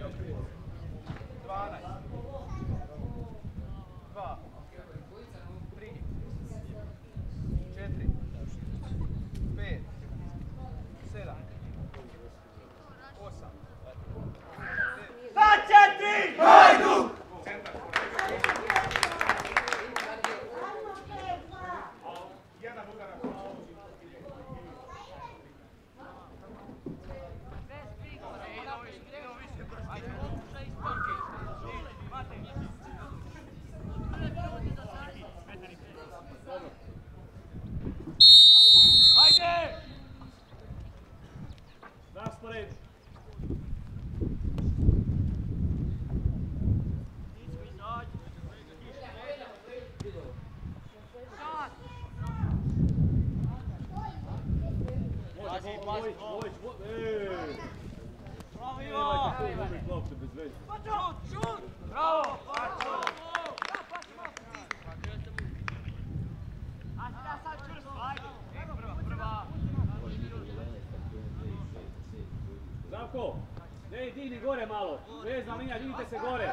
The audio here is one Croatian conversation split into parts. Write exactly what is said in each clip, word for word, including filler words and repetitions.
Zdravko, ne digni gore malo, vezna linija, dignite se gore.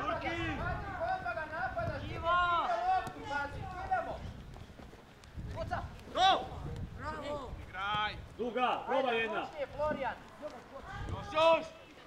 Duga, proba jedna. Još, još!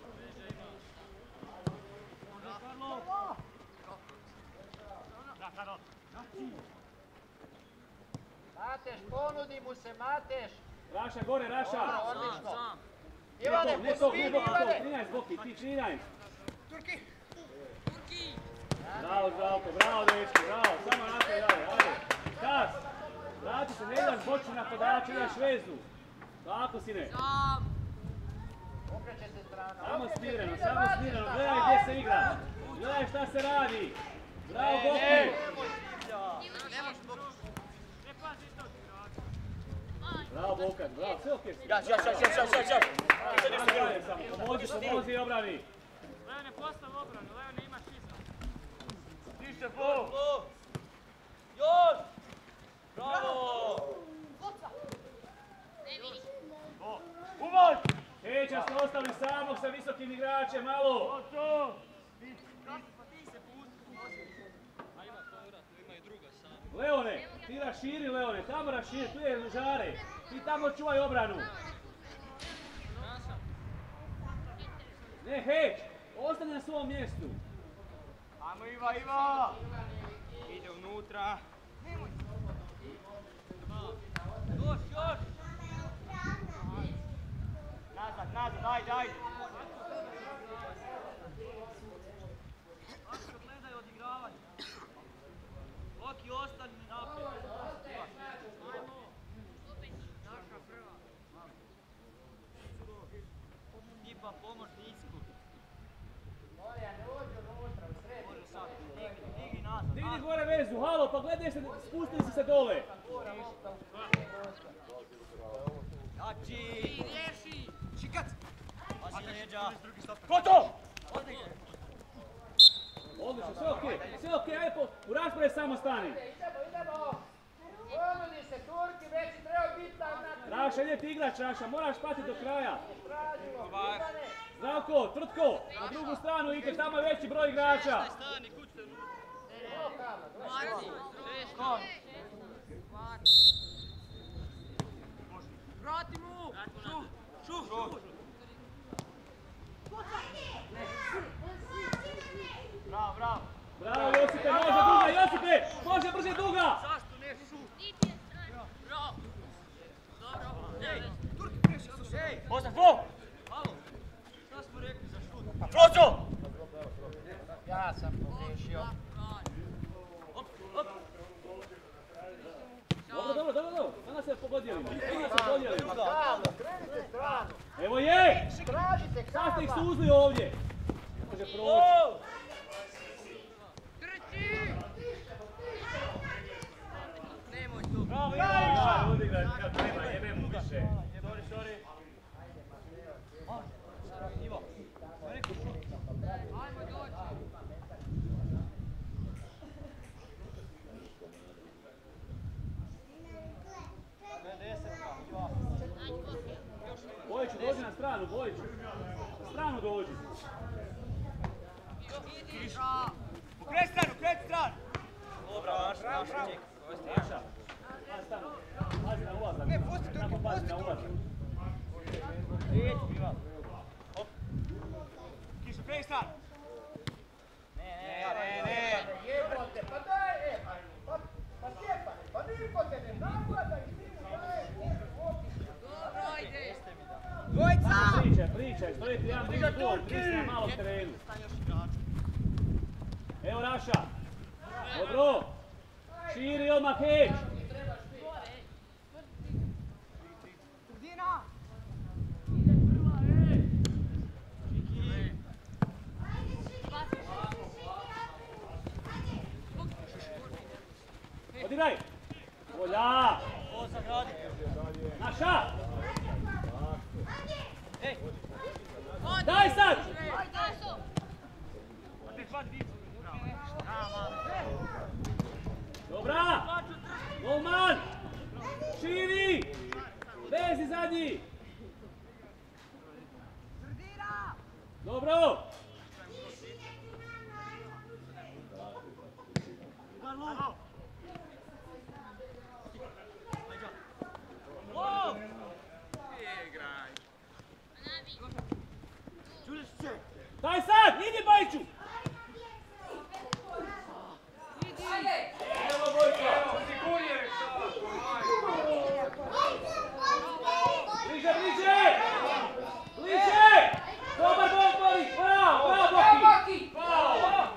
Mateš, ponudi mu se, Mateš! Raša, gore, Raša! Odlično! Ivane, ne to, ne to, Ivane! trinaest boki, ti trinaest! Turki! Turki! Bravo, Zdravko, bravo dečki, bravo, samo nastavi dalje, ajde! Kas! Vrati se, ne idaš bočni napadač, idaš vezu! Tako, sine! Okreće se strana! Samo smireno, samo smireno, gledaj gdje se igra! Gledaj šta se radi! Bravo, boki! Bravo, Bokan, bravo, sve okej. Jaš, jaš, jaš, jaš, jaš, jaš! Pomozi, pomozi i obrani. Leone, postav obranu, Leone imaš iza. Više, bo! Još! Bravo! Umoj! Heća ste ostali samog sa visokim igračem, malo! Leone, ti raširi, Leone, tamo raširi, tu je Žare. Ti tamo čuvaj obranu. Ne, Heć, ostani na svom mjestu. Ajmo, Iva, Iva! Ide unutra. Još, još! Nazad, nazad, ajde, ajde! Ako gledaj odigravanje. Loki, ostani naprijed. Ajmo. Naša prva. Tipa pomoć nisku. Morja, ne uđu unutra, u sredi. Može sad, digni, digni nazad. Digni gore vezu, halo, pa gledaj se, spustili se se dole. Jači! Riješi! Čikac! Pazi leđa! Gotovo! Odlično, sve okej, sve okej, ajde po, u raspored samo stani. Idemo, idemo! Ponudi se, Turki, već si trebao biti tam na... Raša, ide ti igrač, Raša, moraš patiti do kraja. Tražimo, Ivane! Zdravko, Tvrtko, na drugu stranu idite, tamo je veći broj igrača. Stani, kućte unutra. Evo kama, Marci, šesto! vrati mu! Šu, šu, šu! Bravo, bravo! Bravo Josipe, može Duga, Josipe, može brže Duga! Zašto ne šu? Bravo! Dobro! Ej, Turki preši, Ej, Bosna, dvo! Halo! Šta smo rekli za šut? Proćo! Ja sam pogrešio. Op, op! Dobro, dobro, dobro, dobro, danas se podijelimo, danas se podijelimo. Strano, krenite strano. Evo je! Tražite Sad ste ih kama. suzli ovdje. Može proći. Trči! Nemoj tu! Bravo, Ja, odigraj kad treba, jebe mu više. Sorry, sorry. Ivo, što je rekao šut? Ajmo doći! Bojiću, dođi na stranu, Bojiću. Na stranu dođi. Okret stranu, okret stranu! Dobro, naš, naš, ček. Naša. Pazi tamo. Pazi na ulazak. Ne, pusti Turki, Tako pazi pusti na ulazak. Riječ, prival. Hop. Kiš, okret stranu. Ne, ne, ne, ne. Jebote, pa daj, e, pa, pa Stjepane, pa niko te ne napada i ti mu daješ, Dobro, ide. Dvojica! Pričaj, pričaj. Stojite jedan drugi gol. Prisna malo terenu. Evo Raša. Dobro. Širi odmah heć. Sredina! Odigraj. Volja. Ovo sam radi. Naša. Ej, Daj sad. a te hvati dicu. Bravo. Dobra. Golman. Širi. Vezi zadnji. Dobro. Daj sad, idi Bajiću! Evo Bojko! Bliže, bliže! Bliže! Dobar gol, Boris! Bravo, bravo, Boki! Bravo!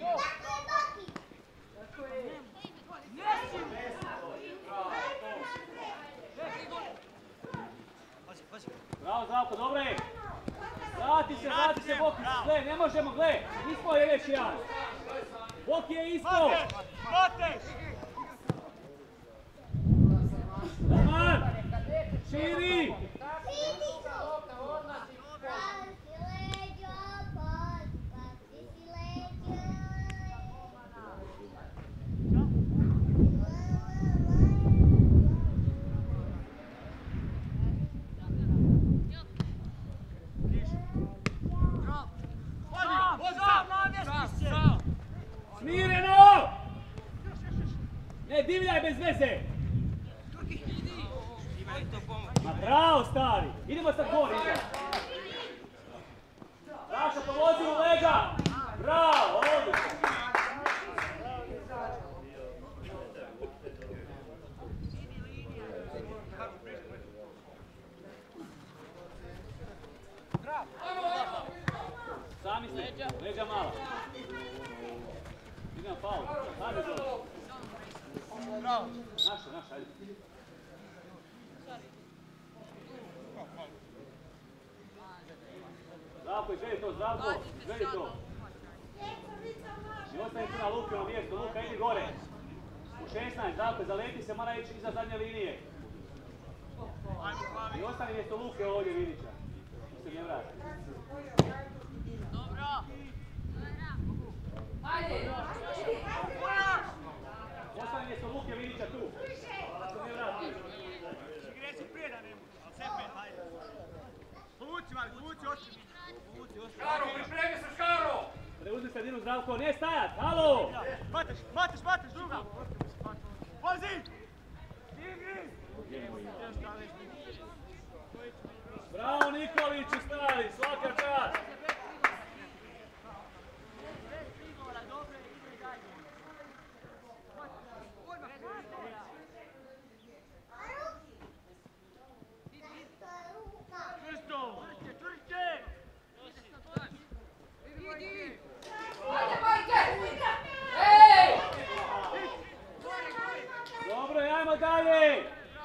Bravo, Zdravko, dobro je! Vrati se, vrati se, Boki! Gle, ne možemo, gle! Ispao je već jedan! Boki je ispao! Mate! Roman! Širi! Smireno! Ne divljaj bez veze! Ma bravo, stari! Idemo sad gori, idemo! Raša, pomozi u lega! Bravo, odlično! Sami ste, leđa mala. Idemo faul, sada zove. Bravo. Naša, naša, ajde. Zdravko, izvedi to, Zdravko, izvedi to. I ostane tu na Luki, ono mjesto, Luka, idi gore. U šesnaest, Zdravko, zaleti se, mora ići iza zadnje linije. I ostane mjesto Luke ovdje, Vidića. Da se ne vrati. Dobro. Ostane mjesto Luke Vidića tu. Da se ne vrati. Reći prije da ne može, ali sve pet, hajde. Povuci, Mali, povuci, oči. Povuci, oči. Škaro, pripremi se, Škaro! Preuzmi sredinu, Zdravko, ne stajat, halo! Mateš, mateš, mateš, drugo! Pazi! Igri! Bravo Nikoliću, stari, svaka čast! Čvrsto! Čvršće! Dobro, ajmo dalje!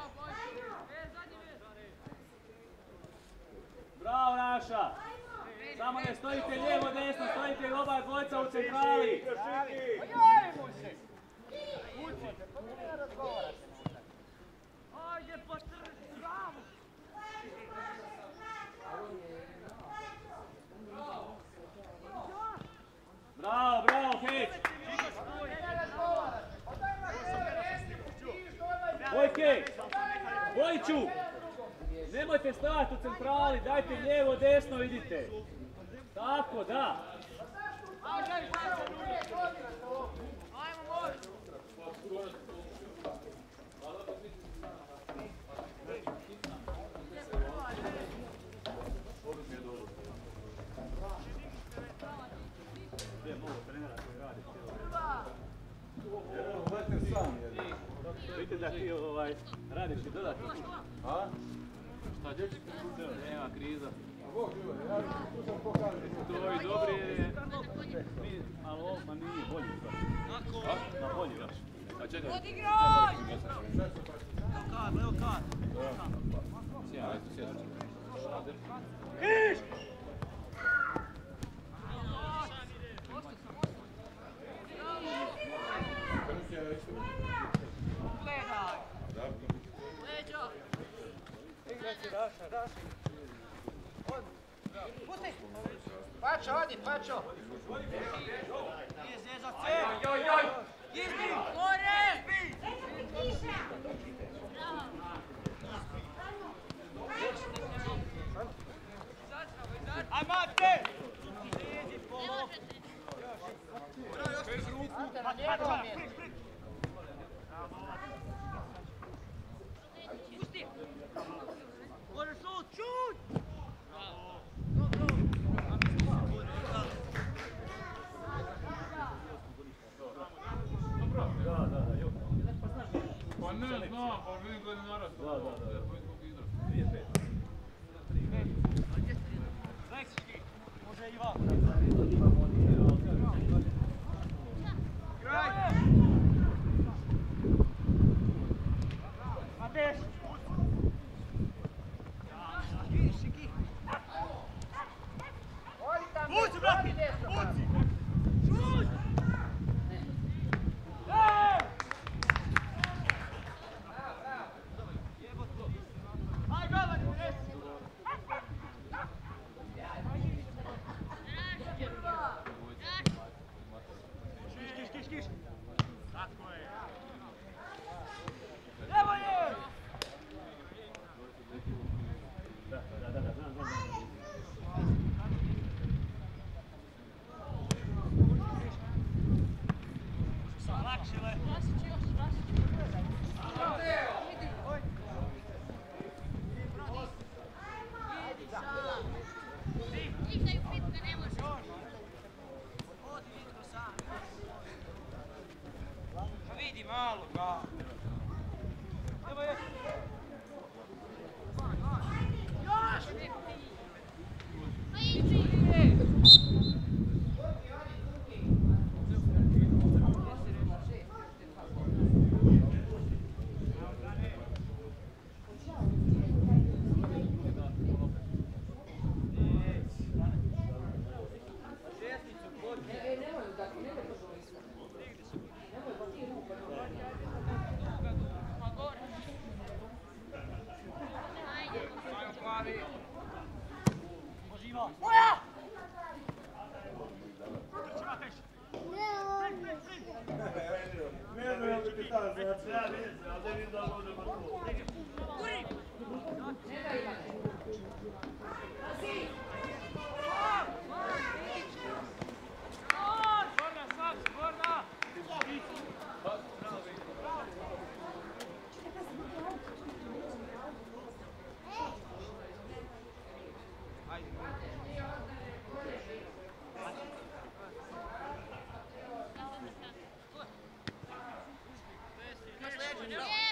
Bravo naša! Samo ne stojite lijevo, desno, stojite oba dvojca u centrali! Javi mu se! Ajde, pa trži, bravo! Bravo, bravo, Heć! Bojke! Bojiću! Nemojte stajati u centrali, dajte lijevo, desno, idite! Tako, da! Gdje mogu trenera koji radi cijelo. Evo, gledajte sam jedno. Vidim da ti ovaj, radiš i dodatno. A? Šta ćeš? Nema kriza. Bog živo, ja tu sam pokazao. To ovi dobri je... Mi, ali ovo ma nije bolji baš. Na bolji baš. A čekaj. Odigraj! Kad, evo kad. Sjedan, eto, sjedan. Kiš! Gledaj! Leđo! Pusti! Pačo, odi, Pačo! Nije zezat se! Joj, joj! Izbi! Gore! Aj, Mate! Ne možete! Ante, na njegovom mjestu. Pusti! Može šut, šut! Da, da, da, jok. Pa ne znam, pa vidim kada je narastao. Da, da, da. Ja vidim koliko igra. Dvije pet. Leksički! Može Ivan! Kraj! Mateš! Kiš, kiš! Odi tam Puci, desno, brate! odi desno. Puci! Šut! Ej! Aj, gledaj, resi! Kiš, kiš, kiš, kiš! Tako je! Evo je! Da, da, da, da, znam, znam, znam. Lakšile! Vlasić još, Vlasić. Idi sam. Igraju pitke, ne može. Odi Vitko sam. Vidi malo ga. Evo je. Još! Pa iđi! Ma gore. Ajde. Može Ivan. Trči Mateš. Guri! Gorna, sad, Gorna! Yes!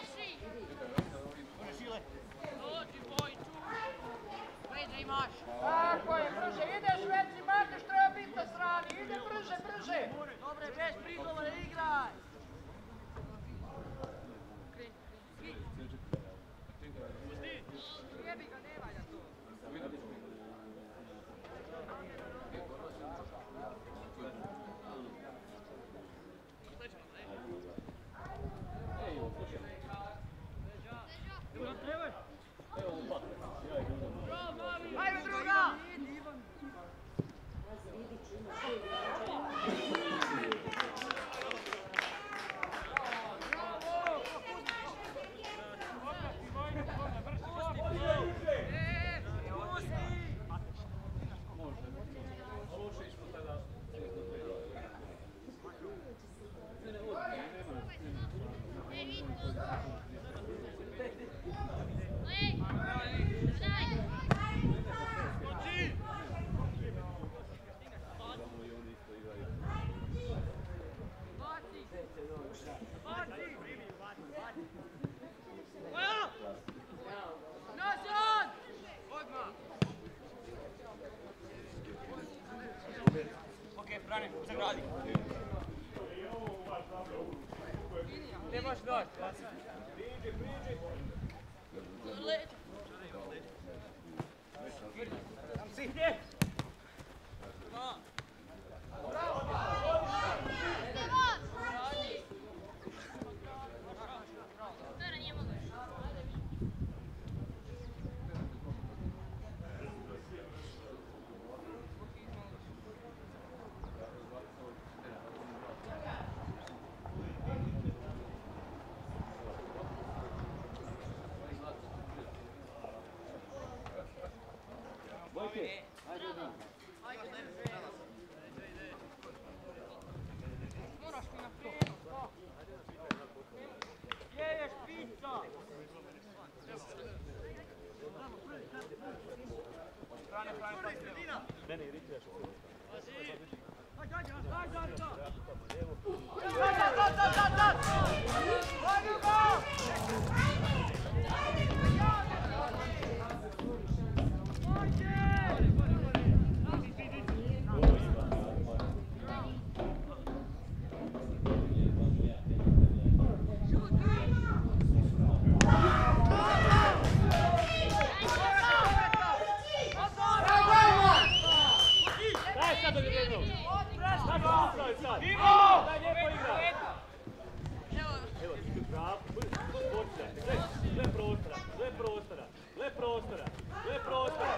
Brane, zagradi. Ne možeš doći. Priđi, priđi. Tam si gdje? Bojke, ajde jedan. Moraš mi na prijenu, to. Gdje je špica? Brane, brane, brane. Mene iritiraš. Ajde, ajde, ajde, ajde. Daj sad do jednog. Sad do upravi sad. Ivo! Daj lijepo igra. Evo, ti pravo. Gle, gle prostora, gle prostora, gle prostora, gle prostora.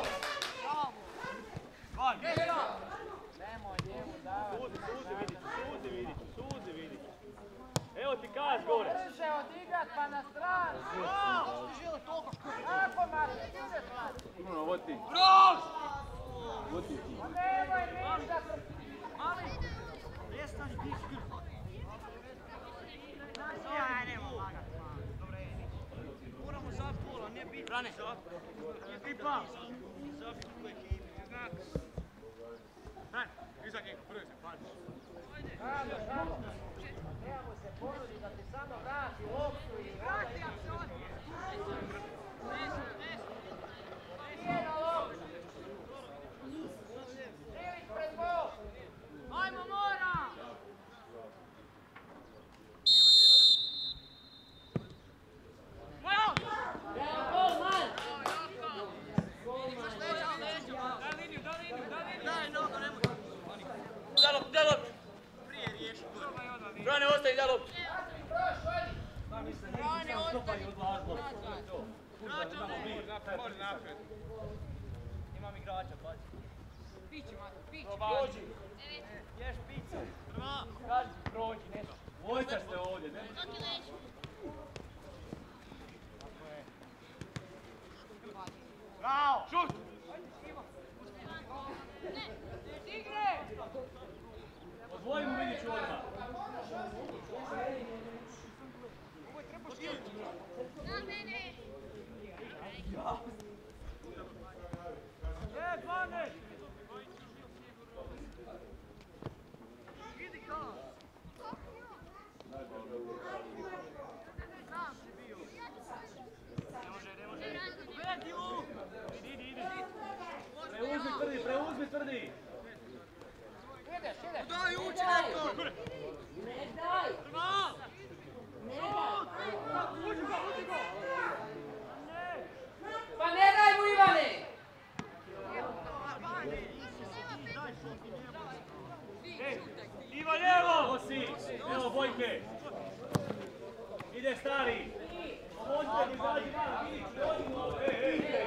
Suzi, suzi vidi, suzi vidi, suzi vidi. Evo ti kaz gore. Brže odigrat pa na stranu. Ako Marko, ide stranu. No, ovo ti. Broz! Ovo ti ti. Nemoj ništa. Ali, prestani ti skrb. Ja, nema lagat. Dobre, moramo za pola, ne biti Brane. Za ekipa. Za ekipu. Znak. Brane, iza njega, prvi se, pazi. Rado, rado. Nemamo se ponudi da ti samo vrati loptu i vrati. Nije na loptu. Ilić pred gol. Ajmo, mora! Daj liniju, daj liniju, daj liniju. Daj noga, nemoj. Daj loptu, daj loptu. Prije riješi gol. Brane, ostaje, daj loptu. Brane, ostavi. Može naprijed. Imam igrača, pazi. Pići, Mato, pići. Prođi. Ješ pizza. Prva. Kaži, prođi, nešto. Vojka ste ovdje, ne? Doki leži. Bravo! Šut! Ne, Igre! Odvojimo Miliću odmah. na mene! Je, dvanaest! Idi kao! Ne može, ne može. Vedi mu! Idi, idi, idi. Preuzmi tvrdi, preuzmi tvrdi. Ideš, ideš. Daj, uči neko! Ne daj! Prva! Ne daj! Uči go, uči go! Pa ne daj mu Ivane! Iva, lijevo! Evo si, evo Bojke. Ide stari. Pomođite mi, izađi van, Milić, prevodimo. Ej, ej, ej.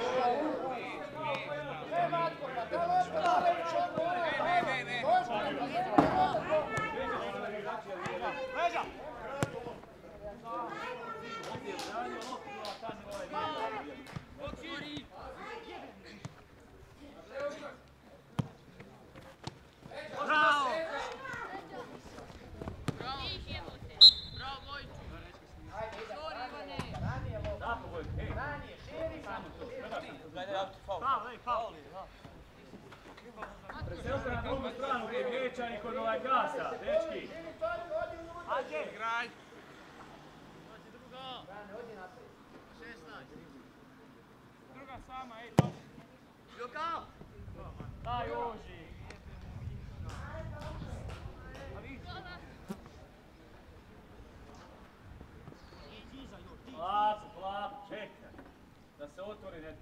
Ne, Matko, pa to loško da Ilić on gore. Ne, ne, ne. Loško da Ilić on gore. Leđa! Bravo! Vidiš, evo te. Bravo, Vojču. Sorry, Ivane. Ranije loptu. Tako Bojke, ej. Ranije, širi Matko. Gledaj, ja ti faul. Faul, ej, faul. Preselite na drugu stranu gdje je Vijeća i kod ovaj kasa, dečki. Ajde! Igraj! Rane, odi naprijed. Druga sama, ej, to. Joka! Daj, oži! ne.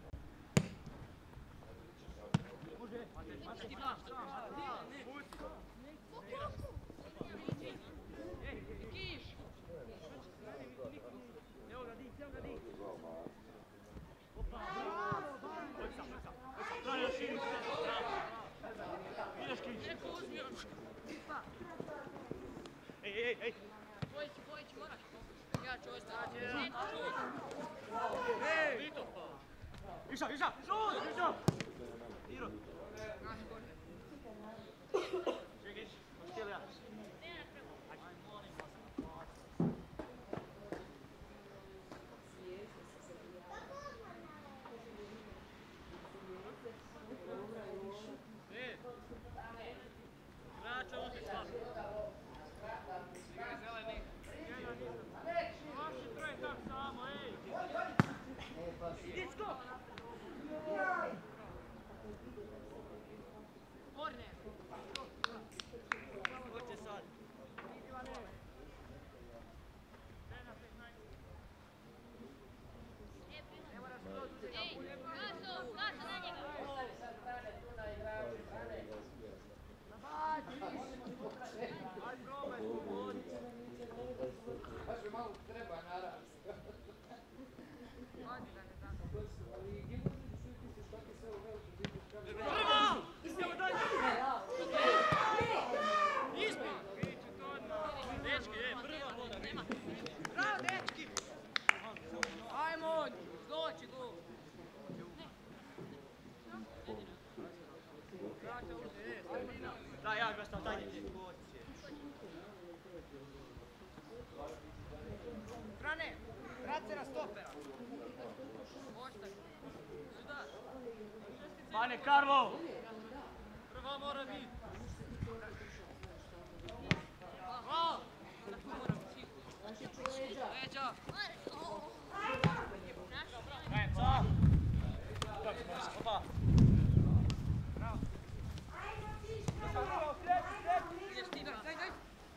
Evo ga dik, evo ga dik. Ej, ej, ej! Bojić, Bojić, moraš. Ja ću ostati. Ej! Vito! Iša, iša! Šut! Iša! Iro! Čekaj, hoćeš ti li ja? Da, ja ga sam dalje. Frane, vrat se na stopera. Bane, Karlo! Prva mora biti. Bravo! Leđa! Leđa! Opa! Bravo! Bravo, sredi, sredi! Ideš ti, daj, daj, daj!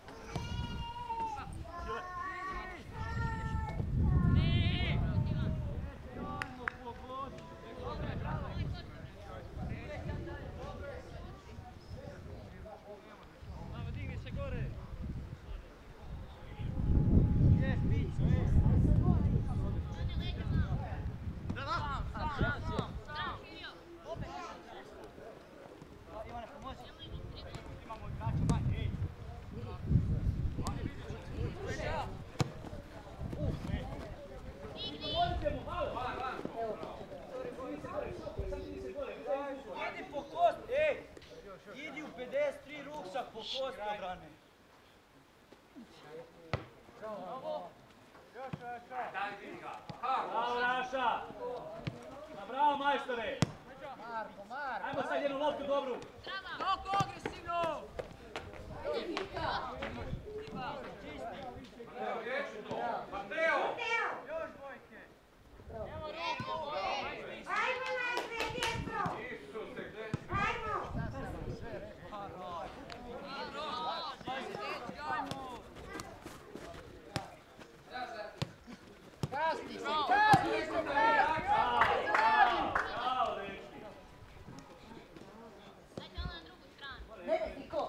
Bravo Raša! Bravo majstore! Ajmo sad jednu loptu dobru! Toliko agresivno! Mateo! Još bojke! Evo ruku! Ajmo najprej, djeco! Isuse, gdje? Ajmo! Kasti se! Kasti se! Bravo, bravo, dečki! Dajte ono na drugu stranu. Ne, ne, Niko!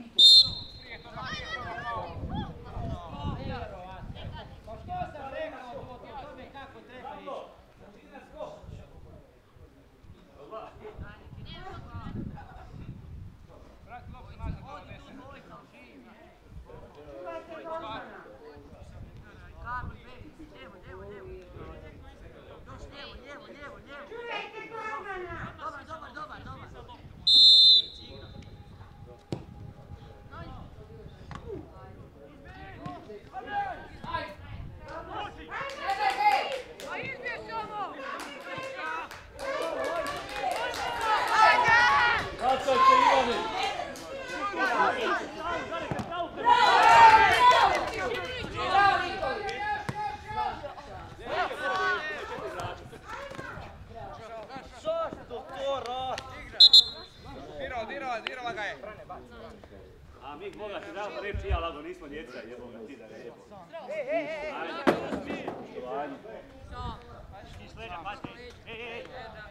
Pa što sam rekao o tome kako treba ići? Vrati loptu nazad, ovo deset. Čuvajte golmana! Karlo, lijevo, lijevo, lijevo. Još lijevo, lijevo, lijevo, lijevo. Čuvajte golmana! Dobar, dobar, dobar, dobar. Vracajte Ivani! Što to radi? Dirao, dirao, dirala ga je. A mi moga ti damo reći ja, Lado, nismo djeca, jeboga ti da ne jebo. Ej, ej, ej! Ajde, poštovanje. Ti s leđa, pazi. Ej, ej, ej.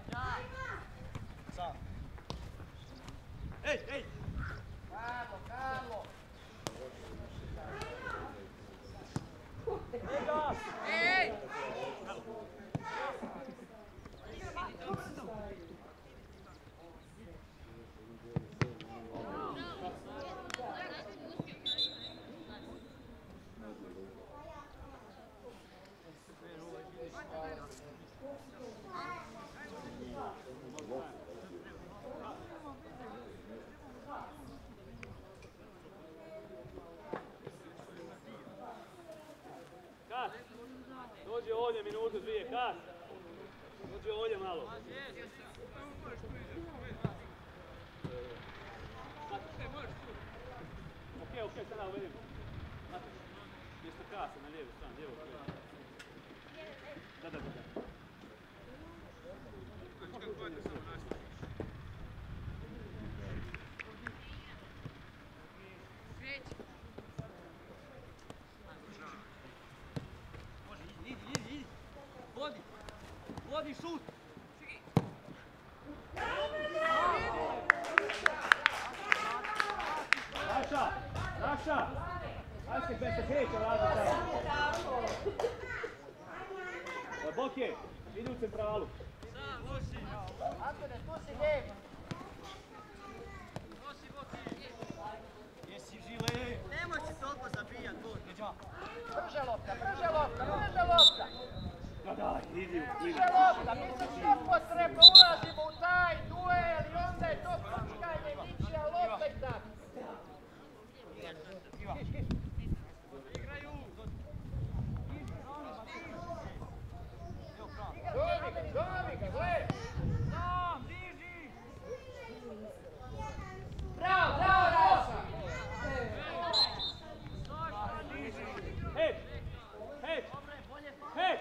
Sam. Ej, ej. Carlo, Carlo. Ej! Kas, dođi ovdje minutu dvije, Kas. Dođi ovdje malo. Ok, ok, sada uvedimo. Matiš, mjesto Kasa na lijevu stranu, lijevu stranu. Da, da, da, da. Kreći. Može, idi, idi, idi. Vodi. Vodi šut. Naša, naša. Ajde se bez se kreće vrati tamo. Bokje, idi u centralu. Sam, nosi. Antone, tu si lijev. Nosi, Boki. Jesi žile. Nemoj se toliko zabijat, Boki. Neđa. Brže lopta, brže lopta, brže lopta. Da, da, idi u Brže lopta, mi se što potrebno ulazimo u taj duel i onda je to prskanje, ničija lopta i tako. Igraju. Zove ga, zove ga, gled. Sam, diži. Bravo, bravo, Raša. Hej! Hej! Hej!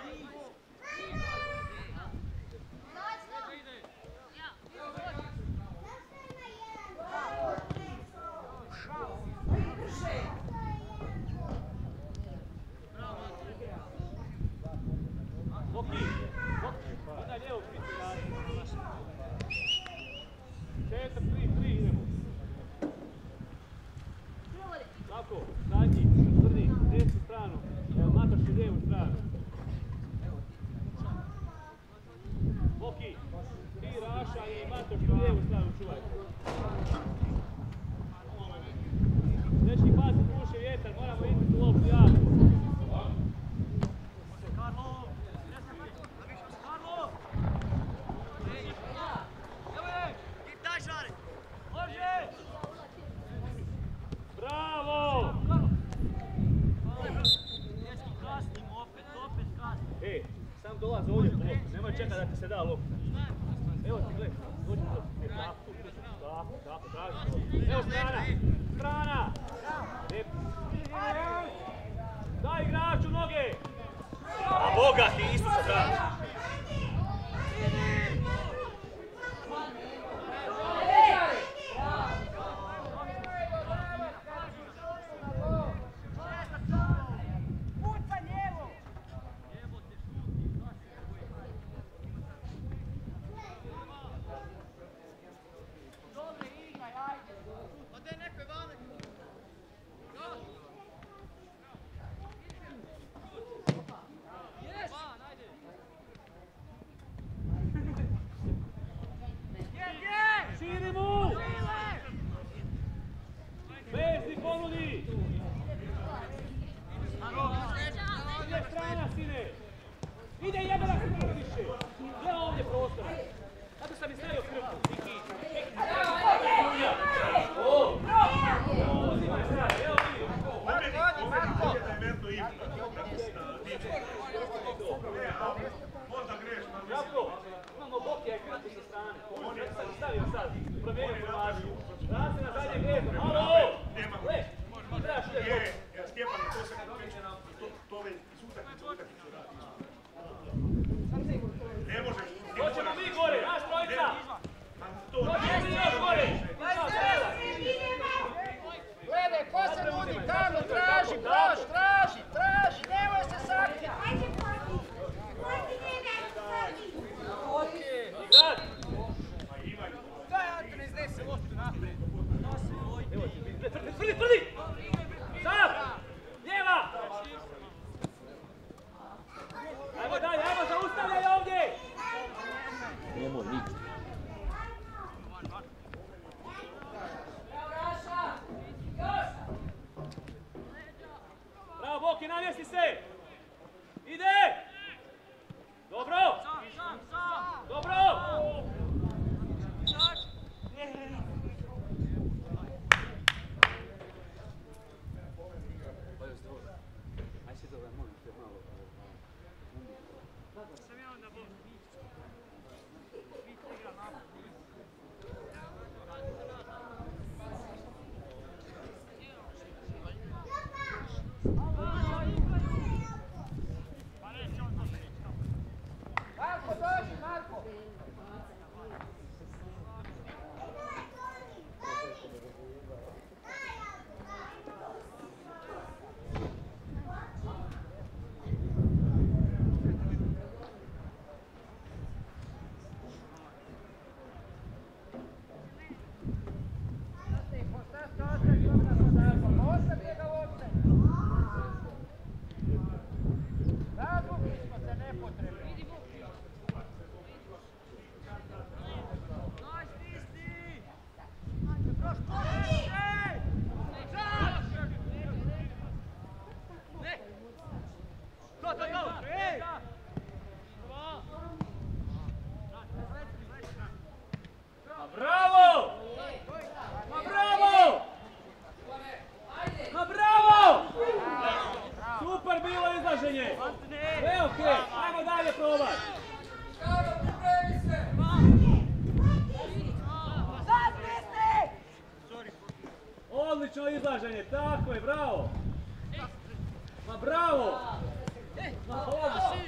Boki! Boki! Onda lijevo špicu radi. Četak, tri, tri idemo. Tako, zadnji, crni, desnu stranu. Evo, Matoš u lijevu stranu. Boki, ti Raša i Matoš u lijevu stranu čuvaj. Dečki, pazi, puše vjetar, moramo ići u loptu jako. Karlo. Navišao se Karlo. Evo je. I daj žare. Može. Bravo! Dečki, kasnimo opet, opet kasnimo. Ej, sam dolazi ovdje po loptu, nemoj čekati da ti se da loptu. Evo ti, gledaj, dođi po loptu. E, tako, tako, tako, traži. Evo strana, strana! Lijepo. Daj igraču noge! A Boga ti, Isusa dragi! Ode neko je vanek. Yes! Van, ajde! Je, je! Širi mu! Vezni, ponudi! Ide strana, sine! Ide jebela se prvo više! Gdje je ovdje prostora? Zato sam mi stavio krpu. Iki, iki. O! Uzimaj strana, evo vidi. Jako, imamo Bokija i krpu sa strane. Ja sam stavio sad, promijenio formaciju. Vrati se na zadnje gredo, malo! Gle, ti trebaš uvijek dobro. Stjepan, to se to već iz utakmice utakmice radi. Ne možeš. Hoćemo mi gore, naš trojica! Tvrdi, tvrdi! Sad! Lijeva! Ajmo dalje, ajmo, zaustavljaj ovdje! Nemoj, ništa. Bravo, Boki, namjesti se! Ide! Dobro! Dobro! Marko, dođi, Marko! Bravo! Ma bravo! Ma bravo! Super bilo izlaženje! Sve okej, ajmo dalje probat! Odlično izlaženje, tako je, bravo! Ma bravo! Ma hvala!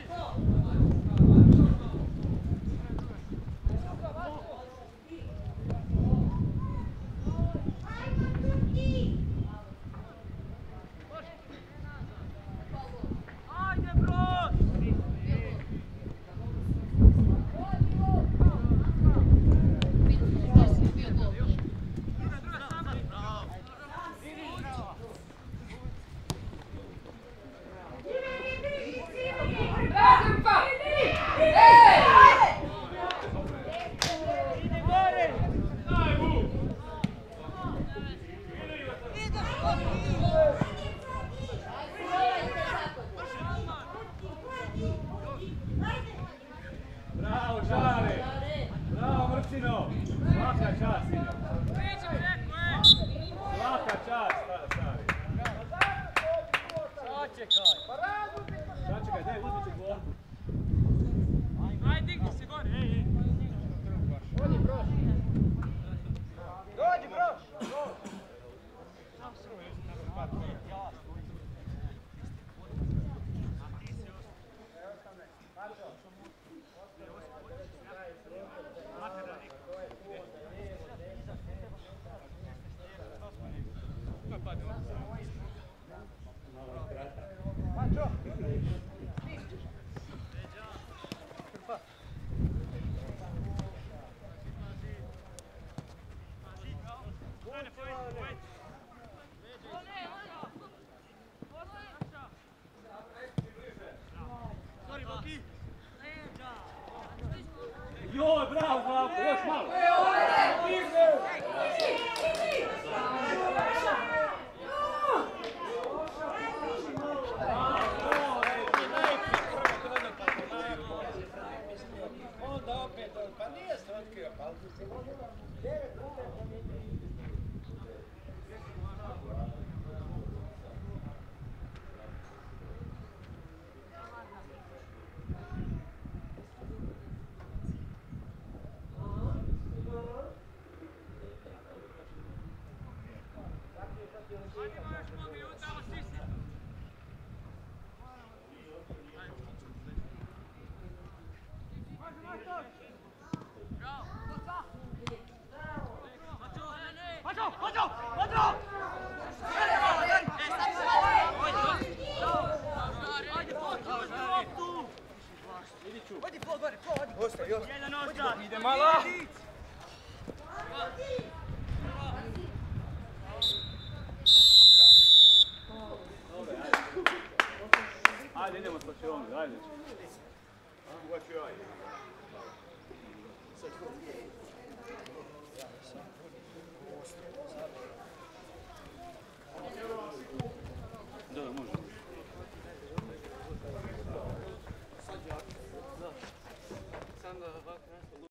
Bravo, Žare! Bravo, Mrcino! Svaka čast, Sino! Svaka čast, Stari! Sačekaj! Sačekaj, daj, uzmi ću dvorku. Ajde, digni se gore, ej, ej. Dođi, Broš! Dođi, Broš! Joj, bravo, bravo, još malo! Onda opet, pa nije se otkrio, pa devet puta je promijenio. Ide malo! Ajde. What you are? Da, da, može. Sam da ovako nešto.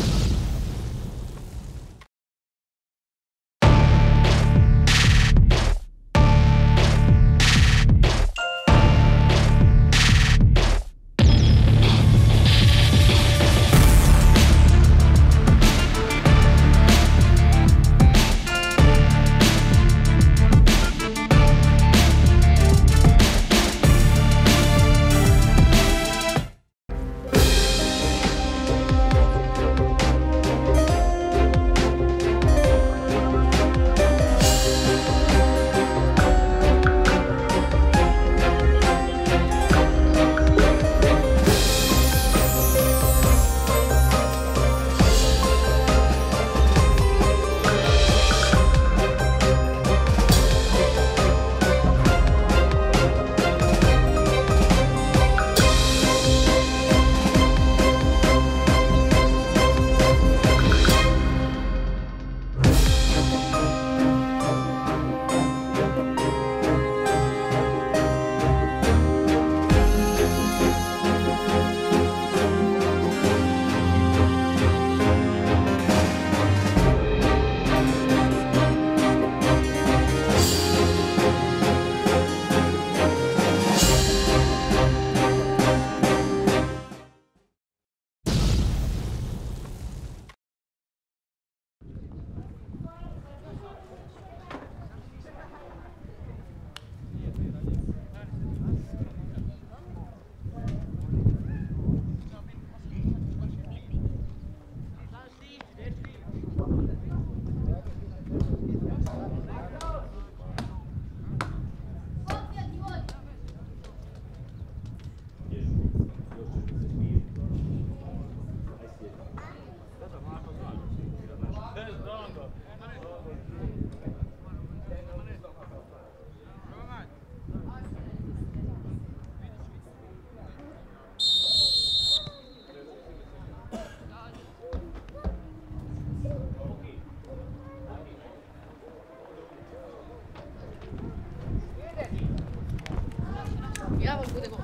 Javor bude gol.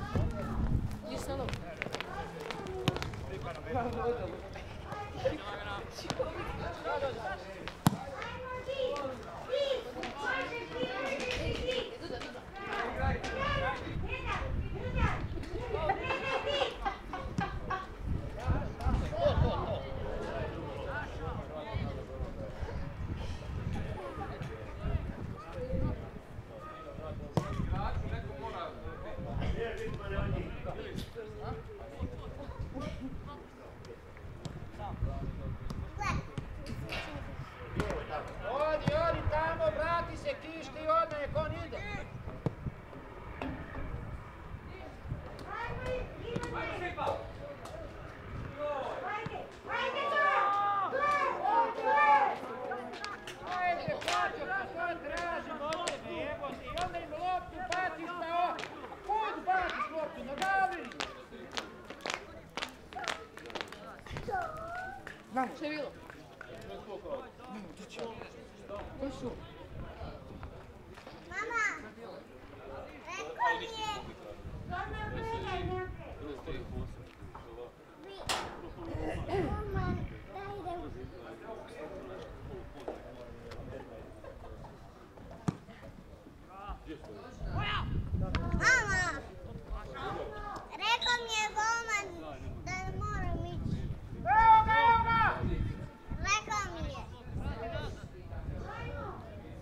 Nisam ono. Odi, odi tamo, vrati se, kiš ti odmah, nek on ide. Ajde, Kačo, pa što tražim od tebe, evo ti, i onda im loptu baciš na ovo. Kud baciš loptu, na glavi? Što je bilo? Ko su? Mama, rekao mi je, mama gledaj napred. Mama, daj Mama, rekao mi je golman da moram ići. Evo ga, evo ga! Rekao mi je.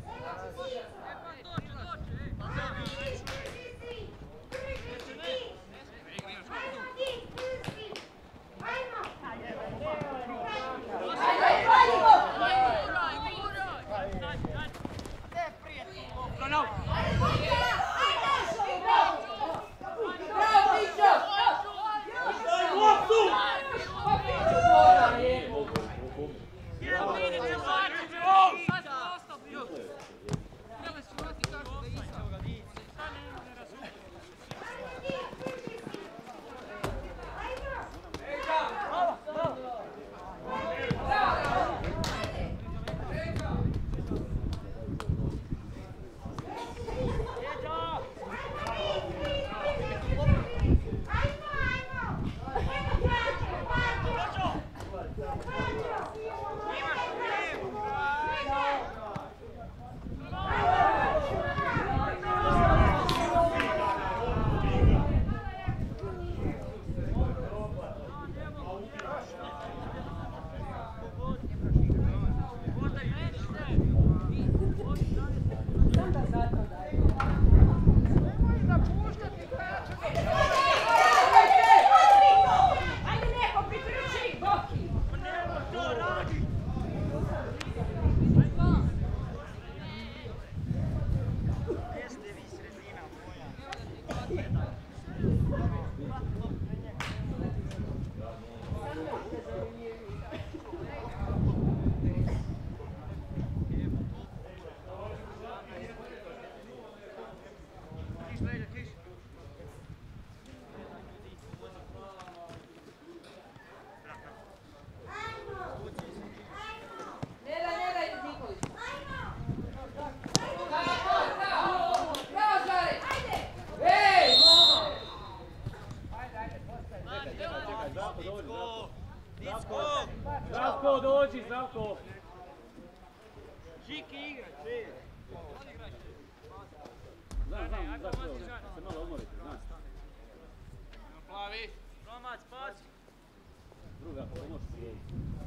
Bravi! Romac, pazi! Druga, pomoć se gol.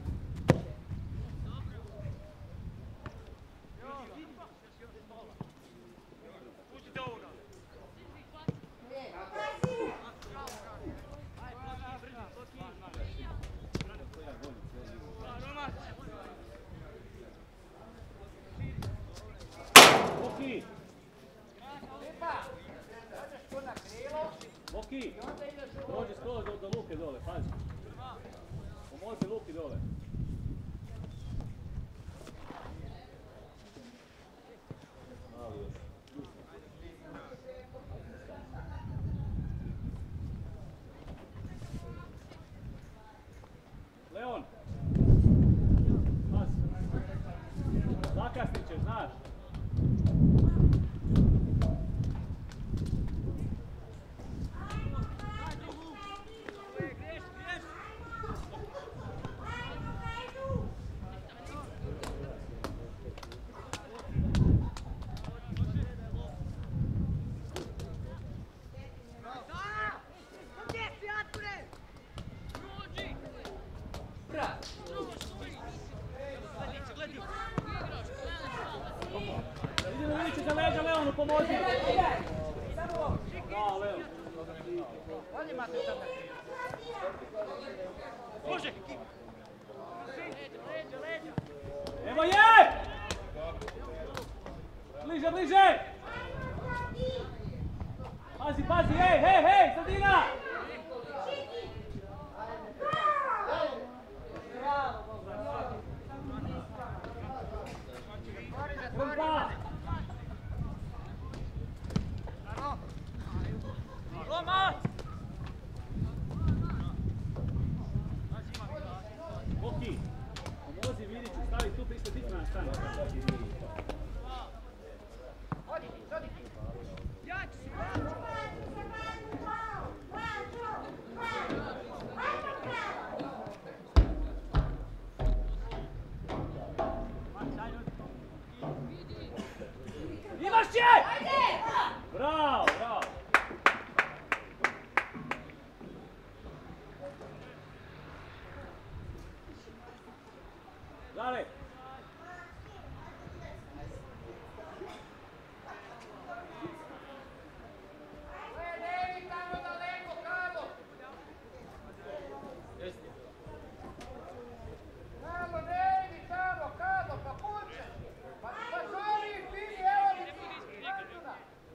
Pustite ovoga! Boki! Lipa, dođeš tu na krilo Boki! i onda ideš u Dođi skroz do, do Luke dole, pazi. Pomozi Luki dole. Ali još. Leon! Pazi. Zakasnit ćeš, znaš. Idemo vidit za leđa Leonu, pomozi! Da, Leon. On imate sad na krilo. Može! Evo je! Bliže, bliže! Pazi, pazi, hej, hej, hej, sredina! Rumpa! Romac! Boki, pomozi Vidiću, stavi tu ispred Dikmana stane. Odi, odi. Imaš je! Bravo, bravo! Dale! Gledaj, tamo daleko, Kalo. Kalo, ne idi tamo, Kalo, pa puče. Pa, pa zori ih, vidi, evo li ti. Računa.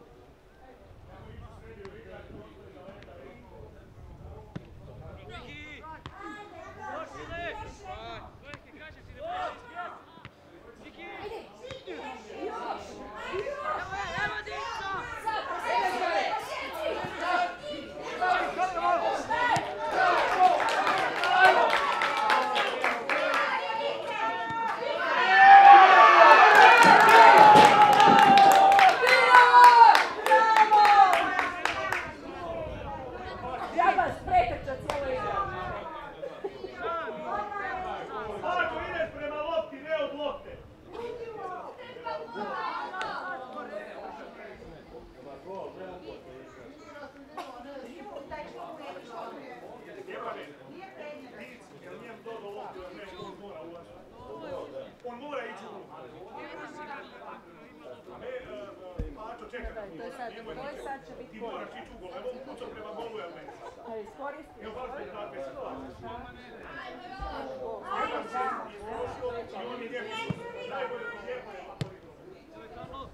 Viki! Došli ne! Viki, kaže si ne pravi svijet! Viki! Evo, evo Dica! Ako ideš prema lopti, ne od lopte. Jel nijem to do lopte, ne, on mora ulaziti. On mora ići u loptu. E, Pačo, čekaj. To je sad, to je sad će biti Ti bolje. moraš ići u gol, evo pucao prema golu, jel ne? Ali iskoristi. Evo baš te takve situacije. I on je lijepo. Najbolje to lijepo je ovako lijepo.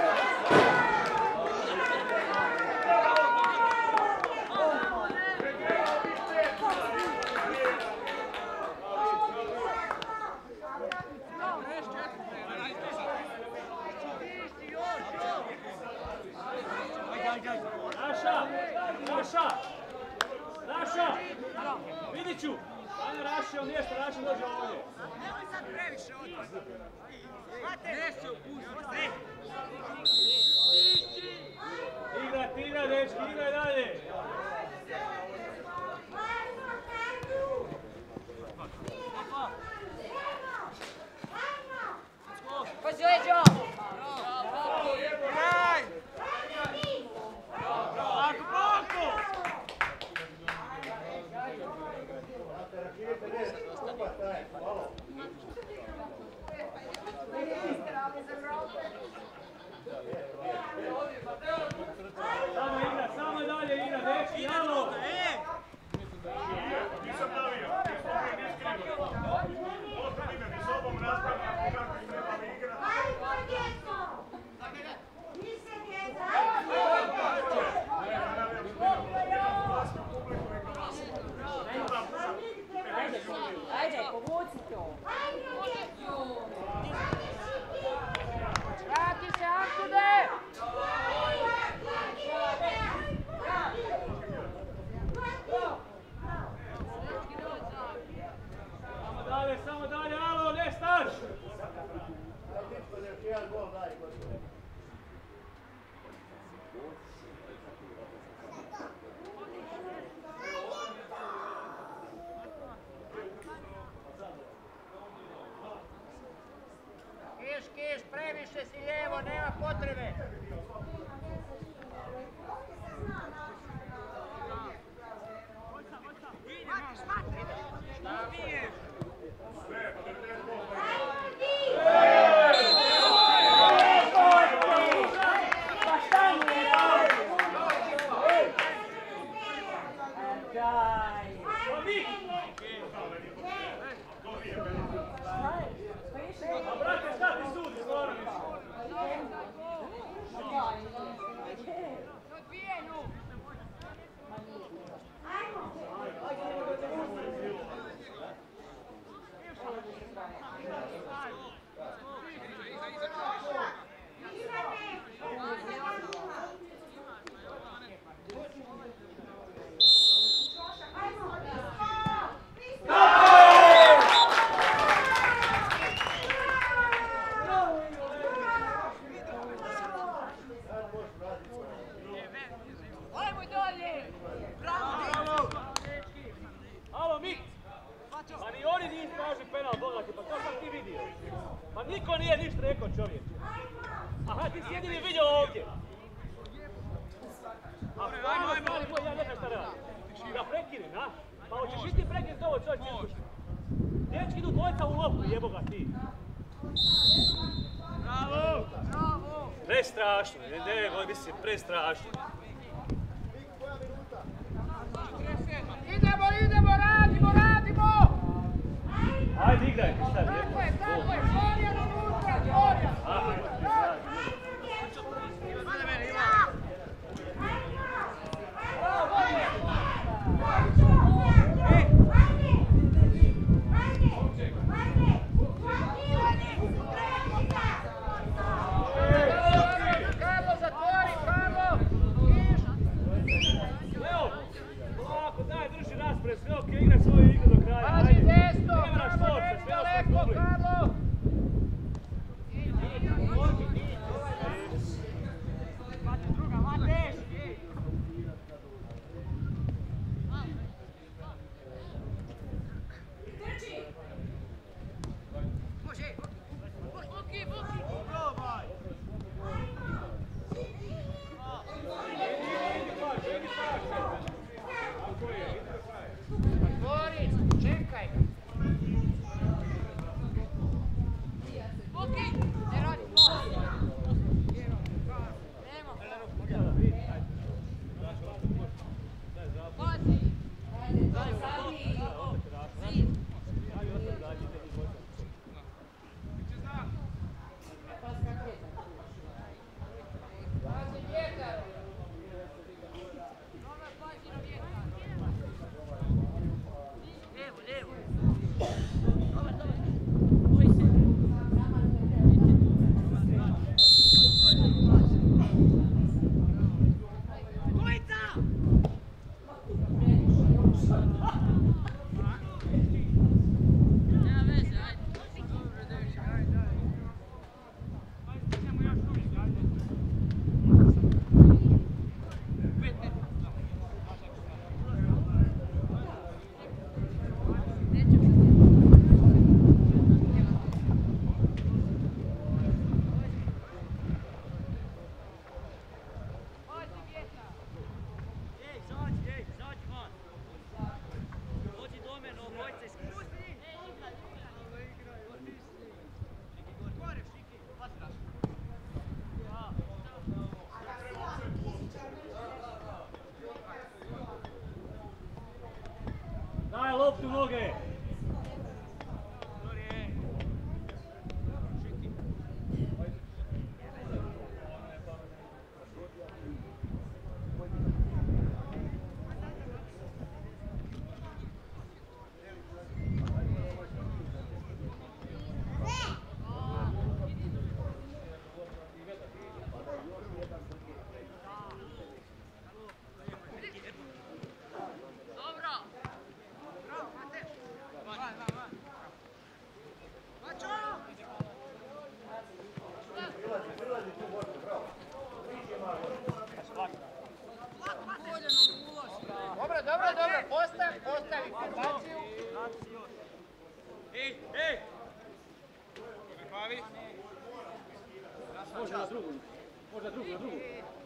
Hey! nije strašno, dođe ovdje. Nemoj sad previše odmah. Nesu, pusti. Igra, igra, dečki, igraj dalje. Pazi, Leđo! Daj! Ako, ako! Samo igra, samo dalje igra, dečki, jalo! Nisam navio, nismo mi niskreni. Ostali me, mi s obom raspravljamo kako ih trebali igrati. Ajde, povuci to. Vrati se, Artude! Samo dalje, samo dalje, alo, ne staš! Kiš, kiš, previše si lijevo, nema potrebe. A brate, šta ti sudi, stvarno više? Alo, Mik! Pa ni oni nisu tražili penal, bogati, pa to sam ti vidio. Pa niko nije ništa rekao, čovječ. Aha, ti si jedini vidio ovdje. A stvarno, stvarno, koji ja nekaj šta radim. Da prekinem, a? Pa hoćeš i ti prekinuti ovo, čovječ, cirkuš. Dječki idu dvojca u lopu, jeboga ti. Bravo! Bravo! Prestrašno, ne, ne, mislim, prestrašno. Idemo, idemo, radimo, radimo! Ajde, igrajte, šta je? Tako je, tako je, Florijan unutra, Florijan! Mada mene, Ivan! Karlo, zatvori, Karlo! Evo, ovako, daj, drži raspred, sve ok, igraj svoju igru do kraja. Pazi desno, Nema naš Karlo, force, sve desno, nas lepo, izgubili. Karlo! Druga, Mateš! Može! Boki, boki! Probaj! Boris, čekaj! Boki, ne radi. Nemo. Pazi. Pazi vjetar! Dobro, pazi na vjetar. Lijevo, lijevo. Dobar, dobar. Boj se. Ej, ej! Pavi. Može na drugu, može na drugu, na drugu.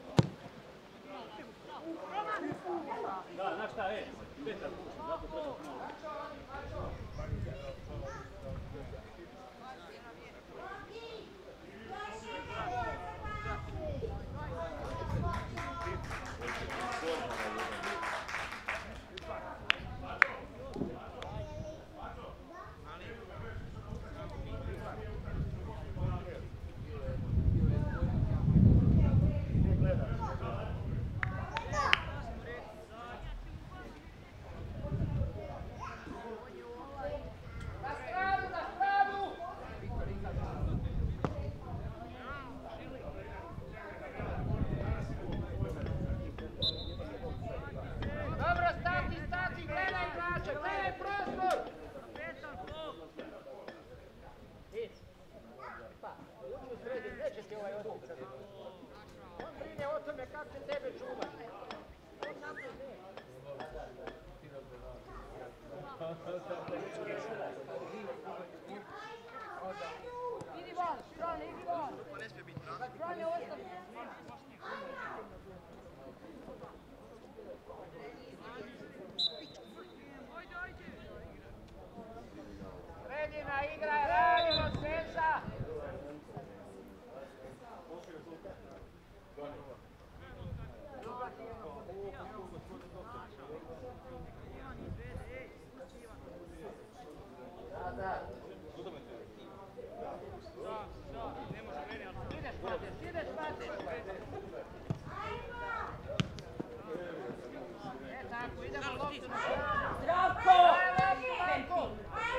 Da, znaš šta, e, Petar puši, zato treba malo. Dobro, stati, stati, gledaj igrače, gledaj prostor! Pa, uđi u sredinu, neće ti ovaj otići. On brine o tome kako će tebe čuvati. On nam to ne. Idi van, Širane, idi van! Pa ne smije biti, da? Širane, ostani! Sredina igra, radimo Sesa! Ideš, Mateš, ideš, Mateš! E, tako, idemo loptu na stranu! Zdravko! Zdravko!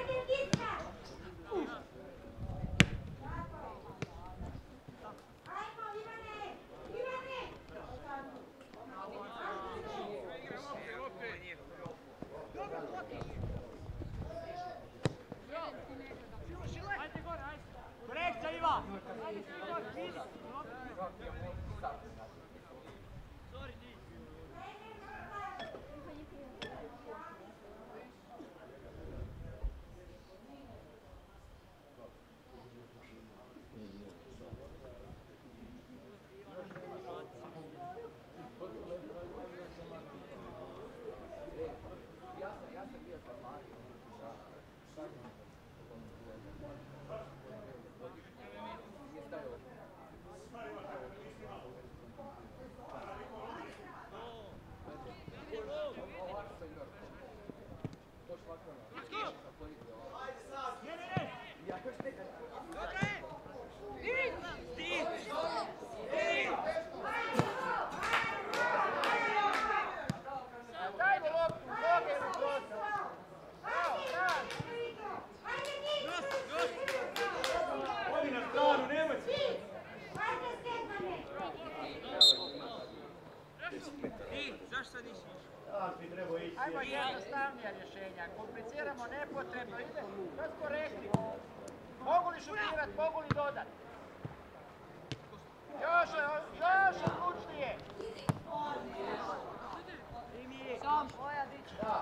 Korekcija, Ivan! Dajmo loptu, noge u prostor! Bravo, bravo! Odi na stranu, nemoj se! Ti, zašto sad nisi išao? Ajmo jednostavnija rješenja, kompliciramo nepotrebno, ide, kad smo rekli, mogu li šutirat, mogu li dodat? Još, još odlučnije! Sam, moja dička.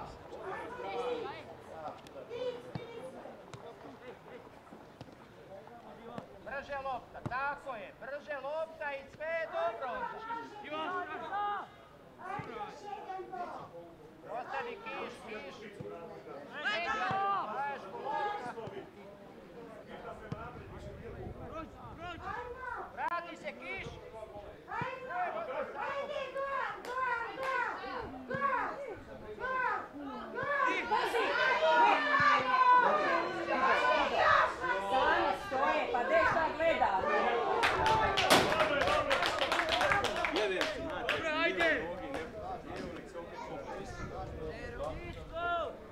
Brže lopta, tako je, brže lopta i sve je dobro. Ostani Kiš, Kiš. Daješ mu lopta. Vrati se Kiš. Sami stoje, pa gdje šta gleda? Dobro, ajde! Nogi, ne, ne, ne, ne, ne, ne, ne, ne, ne, ne,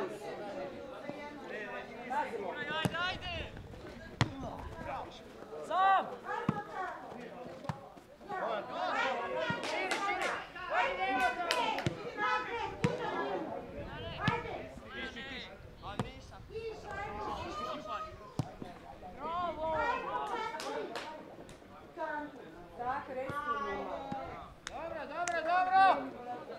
Pazimo. Ajde, ajde! Sam! Širi, širi! Ajde, evo to! Tiši, tiši. A nisam. Tak, restivno. Dobro, dobro, dobro!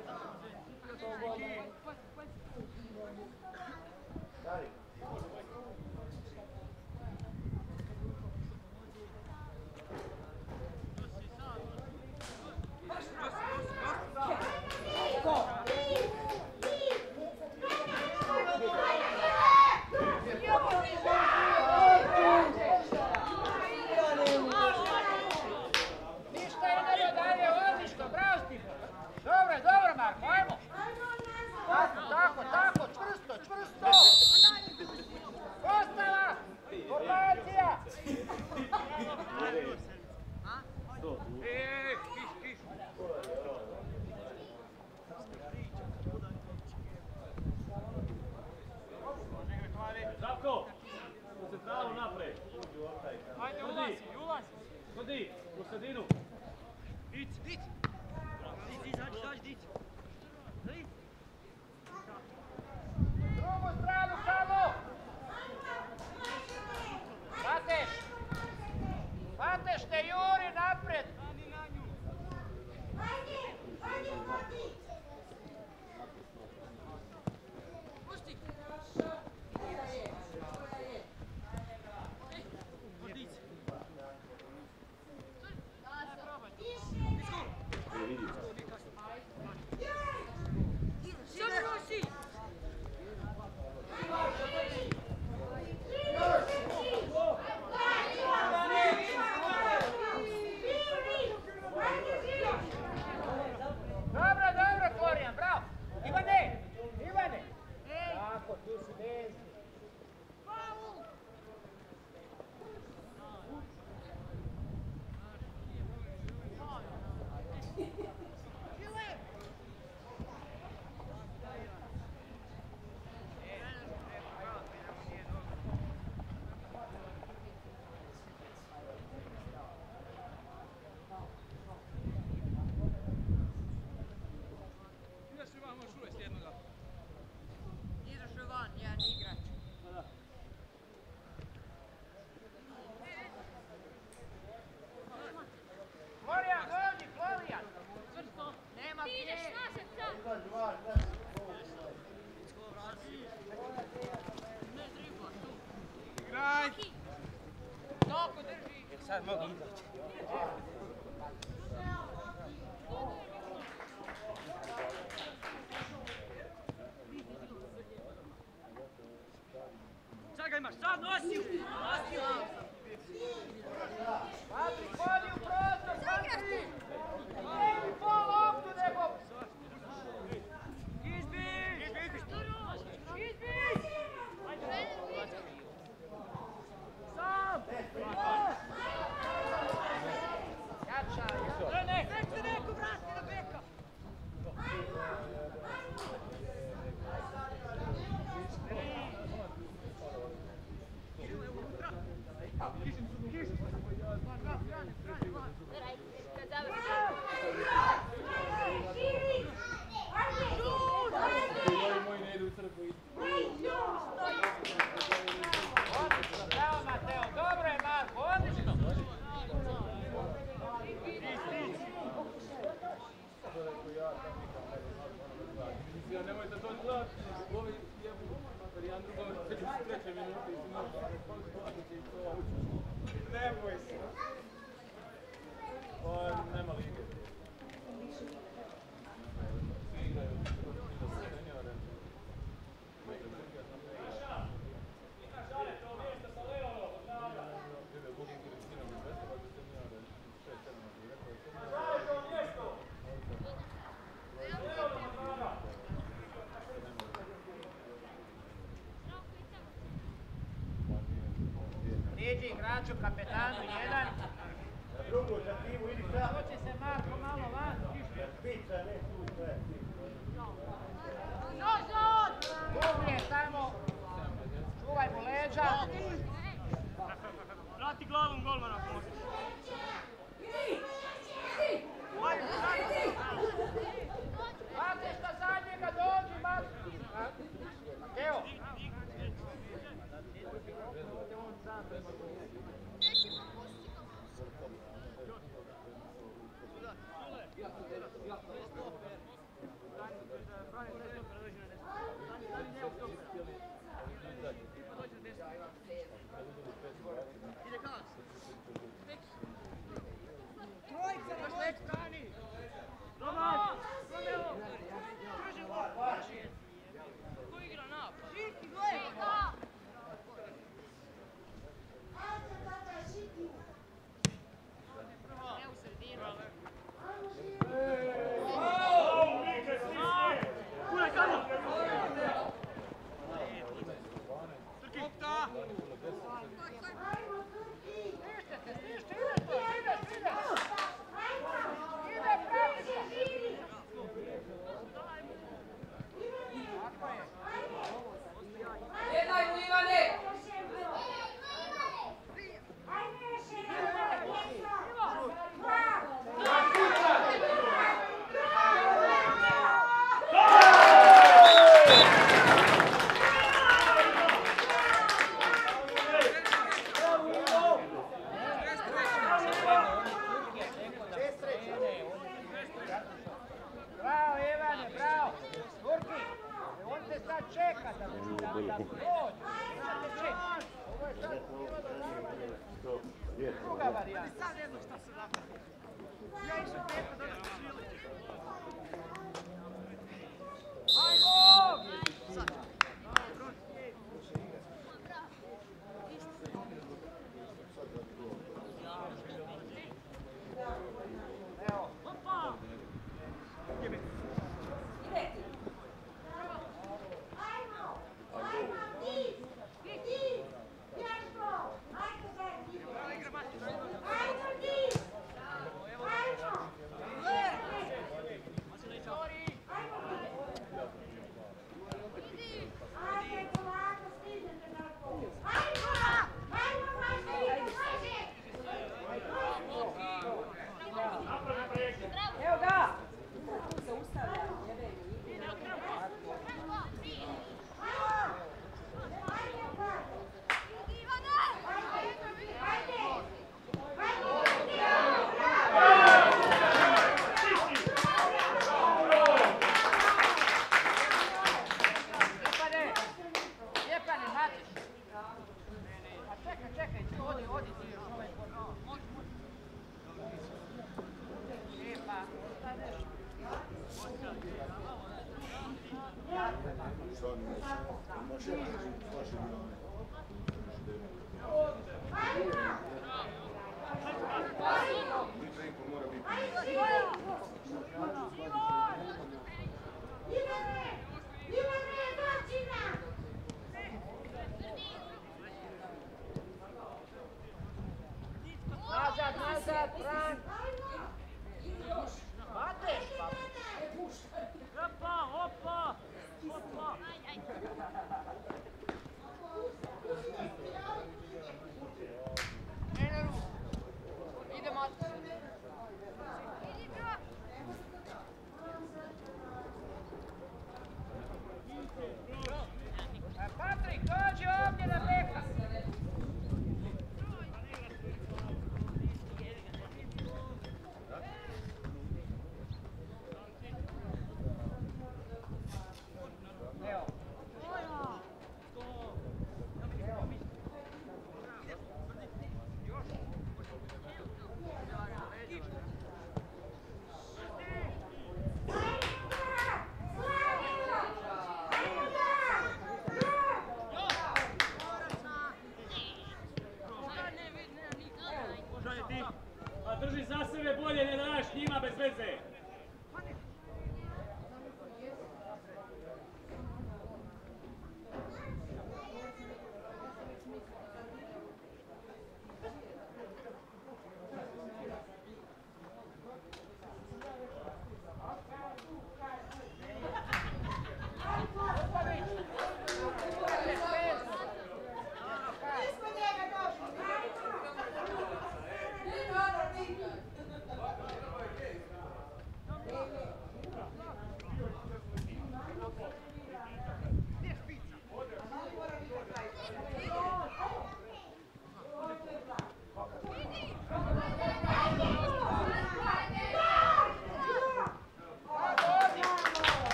Ništa idemo dalje, odlično, bravo Stipo! Dobro, dobro Marko, ajmo! Tako, tako, tako, čvrsto, čvrsto! Postava! Formacija! Ej, tiši, tiši. Zdravko, koncentralu napred. Ajde, ulazi, ulazi. Hodi, u sredinu. Dic, dic. Dic, dic, zađi, zađi, dic. Dic. Drugu stranu, Kalo! Pateš! Pateš, ne juri napred! Dobro, dobro, Florijan, bravo! Ivane! Ivane! Tako, tu si vezni. Izašao je van, jedan igrač. Florijan, dođi, Florijan! Nema Ti ideš gdje! nazad sam. Ne dribla, tu. Igraj! Tako drži. Sad mogu izaći. Sad ga imaš, sad nosi! Nosi! Patrik, vodi u prostor, Patrik! Nemi pol loptu, nego... Izbi! Izbi, izbi! Sam! Jača, jača! Ne, Nek se neko vrati na beka! Odlično, bravo Mateo, dobro je Marko, odlično! Ja nemojte to gledati, ovi jebu, Marijan drugo, treće minute i znao, nemoj se. Pa nema lige. Svi igraju, senjore. Priđi igraču, kapetanu, jedan. Drugu, za timu, idi sad. Hoće se Marko malo van. Pica, ne tu, sve. Uglje, tamo čas. Vrati glavom golmana ako možeš. Mateška zadnjega, dođi, Mateška. Mateo.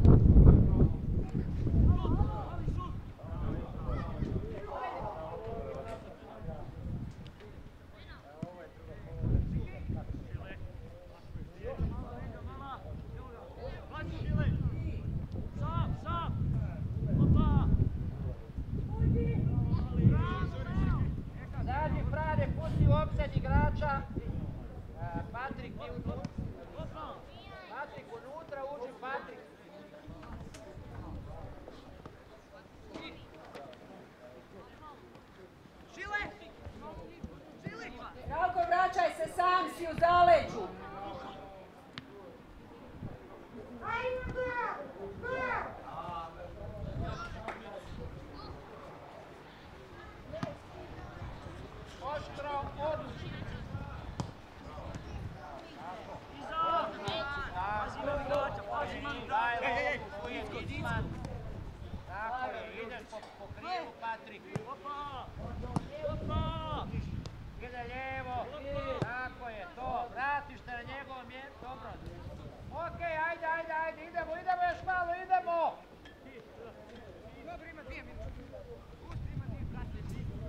Zađi Frane, pusti u opsed igrača. Patrik ti unutra. Patrik unutra, uđi Patrik. Ralko, vraćaj se, sam si u zaleđu. Oštro, odluči. Tako je, ideš po, po krivu, Patrik. Ide lijevo. Tako je, to. Vratiš te na njegovo mjesto. Dobro. Okej, ajde, ajde, ajde. Idemo, idemo još malo, idemo. Dobro, ima dvije minute. Pusti, ima dvije, brate.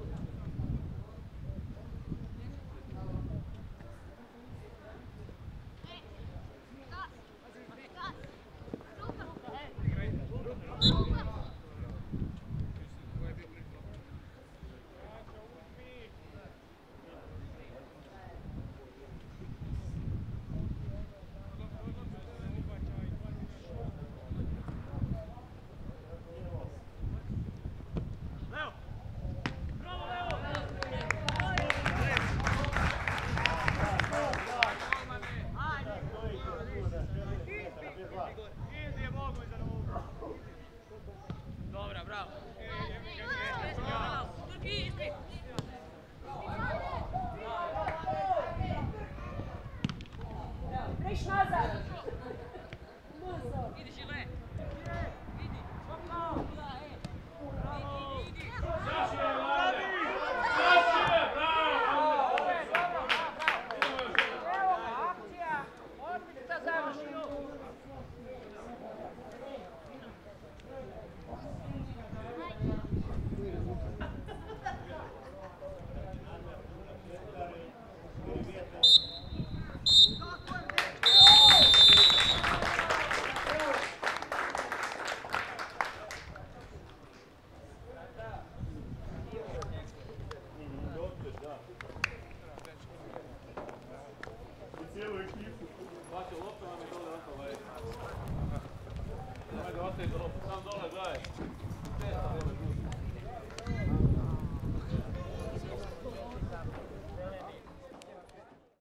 Dobra, bravo. Priš nazad. Idi, Žile. Idi. Evo ga, akcija. Odlična završi. Cijelu ekipu. Bacio loptu nam je dole, ovaj. Ajde, ostaje do loptu, sam dole, gledaj.